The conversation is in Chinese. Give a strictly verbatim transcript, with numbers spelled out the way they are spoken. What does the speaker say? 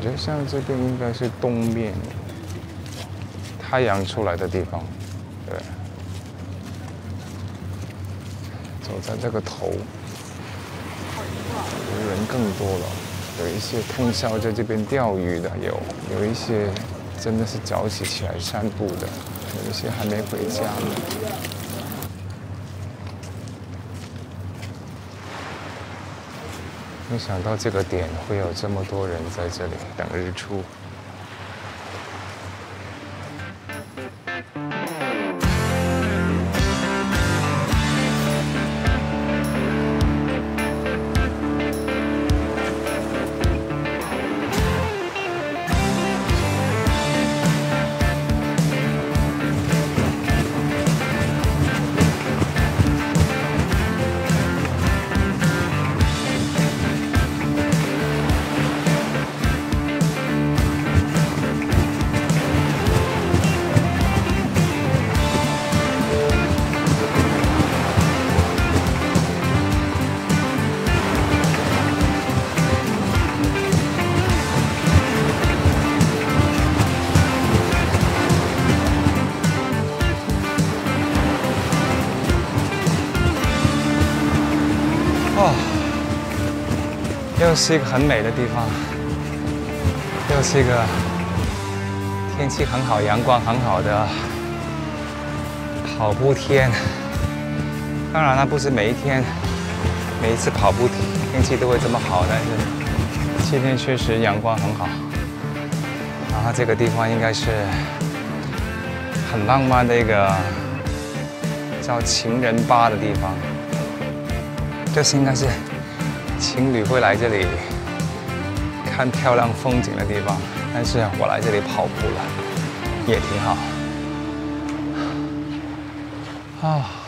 觉像这边应该是东面，太阳出来的地方。对，走在这个头，人更多了。有一些通宵在这边钓鱼的，有有一些真的是早起起来散步的，有一些还没回家呢。 没想到这个点会有这么多人在这里等日出。哦，又是一个很美的地方，又是一个天气很好、阳光很好的跑步天。当然，它不是每一天、每一次跑步天气都会这么好，但是今天确实阳光很好。然后这个地方应该是很浪漫的一个叫情人吧的地方。 这是应该是情侣会来这里看漂亮风景的地方，但是我来这里跑步了，也挺好。啊。